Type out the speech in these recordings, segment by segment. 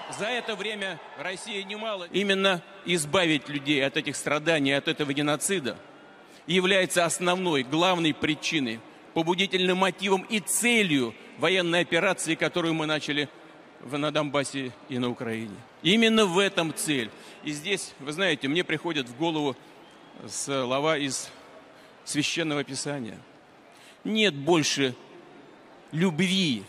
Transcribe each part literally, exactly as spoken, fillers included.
За это время Россия немало... Именно избавить людей от этих страданий, от этого геноцида является основной, главной причиной, побудительным мотивом и целью военной операции, которую мы начали на Донбассе и на Украине. Именно в этом цель. И здесь, вы знаете, мне приходят в голову слова из Священного Писания. Нет больше любви,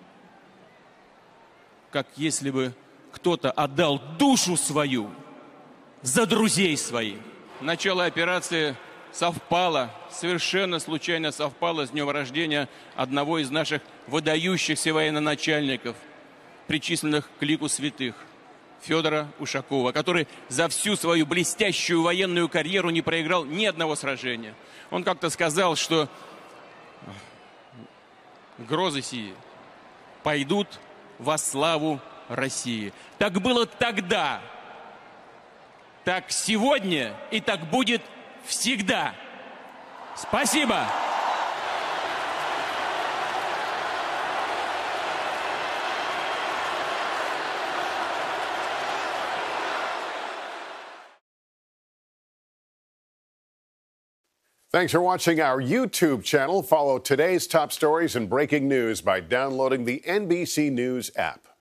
как если бы кто-то отдал душу свою за друзей своих. Начало операции совпало, совершенно случайно совпало с днем рождения одного из наших выдающихся военачальников, причисленных к лику святых, Федора Ушакова, который за всю свою блестящую военную карьеру не проиграл ни одного сражения. Он как-то сказал, что грозы сии пойдут во славу России. Так было тогда, так сегодня и так будет всегда. Спасибо! Thanks for watching our YouTube channel. Follow today's top stories and breaking news by downloading the N B C News app.